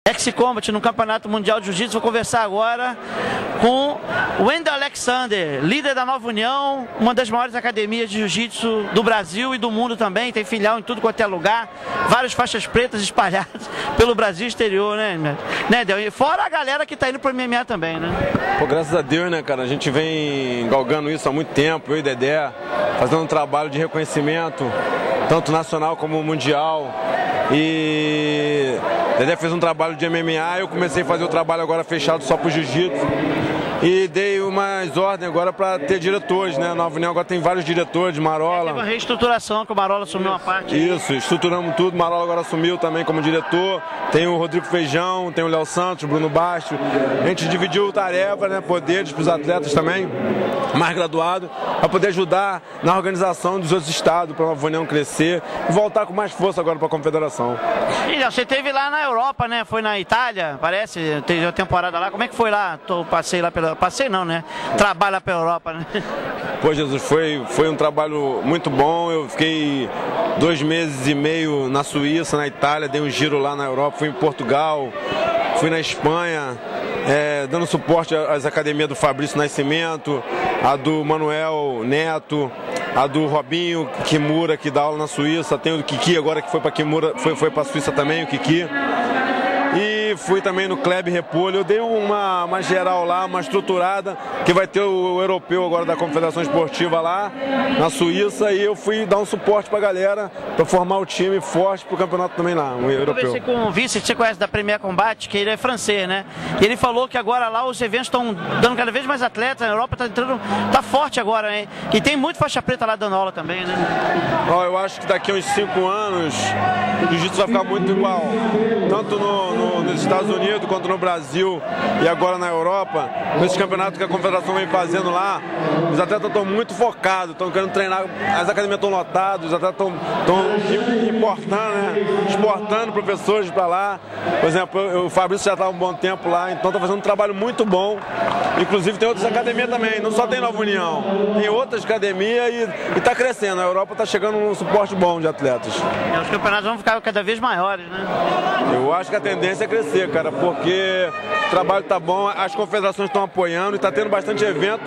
X-Combat no Campeonato Mundial de Jiu-Jitsu. Vou conversar agora com o Wendel Alexander, líder da Nova União, uma das maiores academias de Jiu-Jitsu do Brasil e do mundo também. Tem filial em tudo quanto é lugar, várias faixas pretas espalhadas pelo Brasil exterior, né, Del? Fora a galera que tá indo pro MMA também, né? Pô, graças a Deus, né, cara? A gente vem galgando isso há muito tempo, eu e Dedé, fazendo um trabalho de reconhecimento, tanto nacional como mundial. E Dedé fez um trabalho de MMA, eu comecei a fazer o trabalho agora fechado só pro jiu-jitsu. E dei umas ordens agora para ter diretores, né? A Nova União agora tem vários diretores, Marola. Teve uma reestruturação, que o Marola assumiu uma parte. Isso, estruturamos tudo, Marola agora assumiu também como diretor. Tem o Rodrigo Feijão, tem o Léo Santos, o Bruno Basto. A gente dividiu tarefa, né? Poderes para os atletas também, mais graduados, para poder ajudar na organização dos outros estados, para a Nova União crescer e voltar com mais força agora para a confederação. E você esteve lá na Europa, né? Foi na Itália, parece, teve uma temporada lá. Como é que foi lá? Passei lá pela... Passei não, né? Trabalho lá pela Europa, né? Pô, Jesus, foi um trabalho muito bom. Eu fiquei 2 meses e meio na Suíça, na Itália, dei um giro lá na Europa, fui em Portugal, fui na Espanha, dando suporte às academias do Fabrício Nascimento, a do Manuel Neto, a do Robinho Kimura, que dá aula na Suíça, tem o Kiki agora que foi para Kimura, foi para a Suíça também, o Kiki. E fui também no Kleber Repolho, eu dei uma geral lá, uma estruturada, que vai ter o europeu agora da Confederação Esportiva lá, na Suíça, e eu fui dar um suporte pra galera, pra formar o time forte pro campeonato também lá, o europeu. Eu conversei com o vice, que você conhece da Premier Combat, que ele é francês, né? E ele falou que agora lá os eventos estão dando cada vez mais atletas, a Europa tá forte agora, né? E tem muito faixa preta lá dando aula também, né? Ó, eu acho que daqui a uns 5 anos o jiu-jitsu vai ficar muito igual, tanto nos Estados Unidos quanto no Brasil e agora na Europa. Nesses campeonatos que a Confederação vem fazendo lá, os atletas estão muito focados, estão querendo treinar, as academias estão lotadas, os atletas estão importando, né? Exportando professores para lá. Por exemplo, o Fabrício já está há um bom tempo lá, então está fazendo um trabalho muito bom. Inclusive tem outras academias também, não só tem Nova União, tem outras academias e está crescendo. A Europa está chegando num suporte bom de atletas. Os campeonatos vão ficar cada vez maiores, né? Eu acho que a tendência é crescer, cara, porque o trabalho tá bom, as confederações estão apoiando e está tendo bastante evento.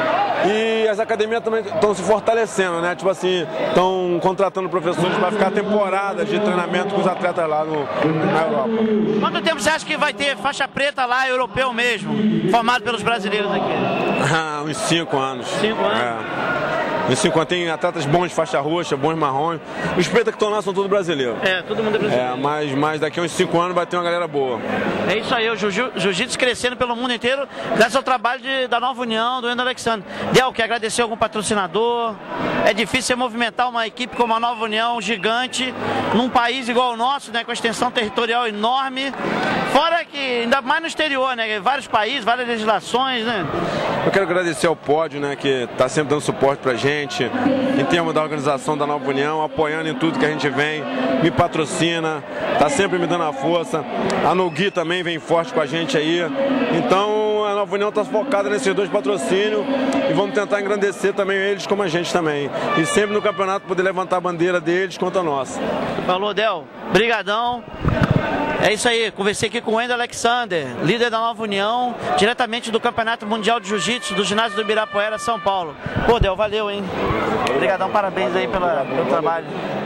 E as academias também estão se fortalecendo, né? Tipo assim, estão contratando professores para ficar temporadas de treinamento com os atletas lá na Europa. Quanto tempo você acha que vai ter faixa preta lá, europeu mesmo, formado pelos brasileiros aqui? Uns 5 anos. 5 anos? Uns 5 anos. Tem atletas bons de faixa roxa, bons marrons. Os pretos que estão lá são todos brasileiros. Todo mundo é brasileiro. Mas daqui a uns 5 anos vai ter uma galera boa. É isso aí, o jiu-jitsu crescendo pelo mundo inteiro, graças ao trabalho da Nova União, do Wendel Alexander. Del, quer agradecer algum patrocinador? É difícil você movimentar uma equipe como a Nova União, gigante, num país igual o nosso, né, com extensão territorial enorme. Fora que, ainda mais no exterior, né, vários países, várias legislações, né? Eu quero agradecer ao Pódio, né, que está sempre dando suporte pra gente, em termos da organização da Nova União, apoiando em tudo que a gente vem, me patrocina, está sempre me dando a força. A Nogui também vem forte com a gente aí. Então a Nova União está focada nesses 2 patrocínios e vamos tentar engrandecer também eles como a gente também. E sempre no campeonato poder levantar a bandeira deles contra a nossa. Falou, Del. Brigadão. É isso aí, conversei aqui com o Wendel Alexander, líder da Nova União, diretamente do Campeonato Mundial de Jiu-Jitsu do ginásio do Ibirapuera, São Paulo. Pô, Del, valeu, hein? Obrigadão, parabéns aí pelo trabalho.